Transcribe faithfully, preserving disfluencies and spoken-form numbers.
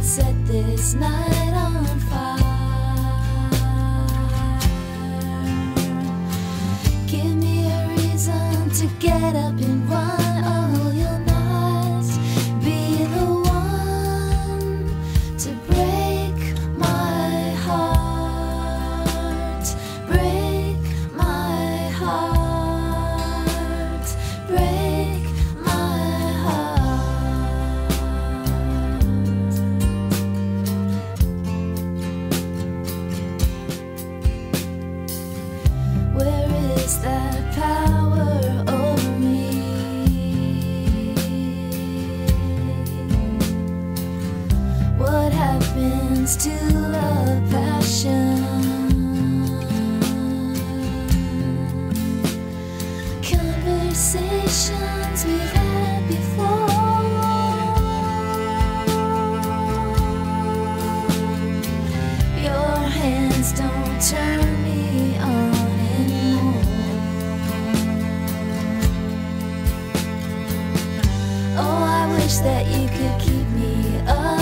set this night on fire. Give me a reason to get up and run. Oh, you'll not be the one to break my heart, break my heart, break my heart. Where is that power over me? What happens to love, passion, conversations we've had before? Your hands don't turn me on anymore. Oh, I wish that you could keep me up.